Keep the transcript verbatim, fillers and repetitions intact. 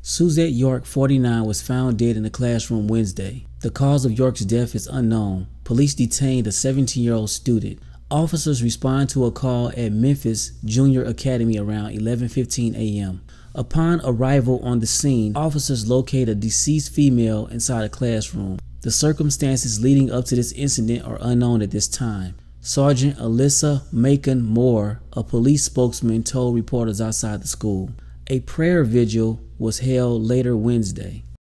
Suzette York, forty-nine, was found dead in the classroom Wednesday. The cause of York's death is unknown. Police detained a seventeen-year-old student. Officers respond to a call at Memphis Junior Academy around eleven fifteen a m Upon arrival on the scene, officers locate a deceased female inside a classroom. The circumstances leading up to this incident are unknown at this time. Sergeant Alyssa Macon Moore, a police spokesman, told reporters outside the school. A prayer vigil was held later Wednesday.